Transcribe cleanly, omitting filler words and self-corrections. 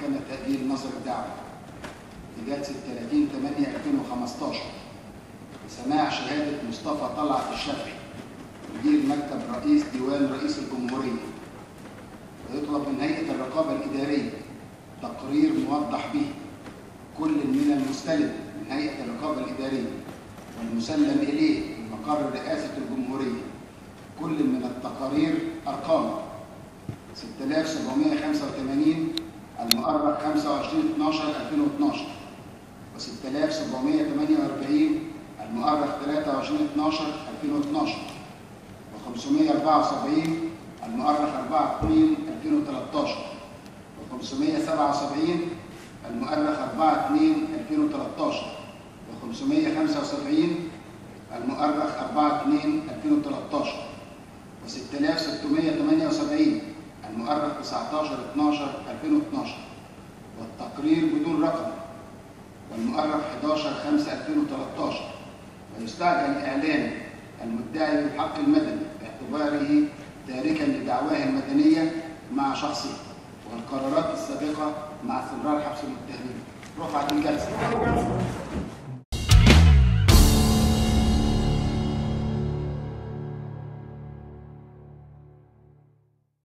محكمة تأجيل نظر الدعوة بجلسة 30/8/2015 بسماع شهادة مصطفى طلعت الشافعي مدير مكتب رئيس ديوان رئيس الجمهورية. ويطلب من هيئة الرقابة الإدارية تقرير موضح به كل من المستلم من هيئة الرقابة الإدارية والمسلم إليه من مقر رئاسة الجمهورية كل من التقارير أرقام 6785 المؤرخ 25/12/2012 و 6748 المؤرخ 23/12/2012 و 574 المؤرخ 4/2/2013 و 577 المؤرخ 4/2/2013 و 575 المؤرخ 4/2/2013 و 6678 المؤرخ 19/12/2012 والتقرير بدون رقم والمؤرخ 11/5/2013. ويستعجل إعلان المدعي بالحق المدني باعتباره تاركا لدعواه المدنية مع شخصه والقرارات السابقة مع استمرار حبس المتهمين. رفعت الجلسة.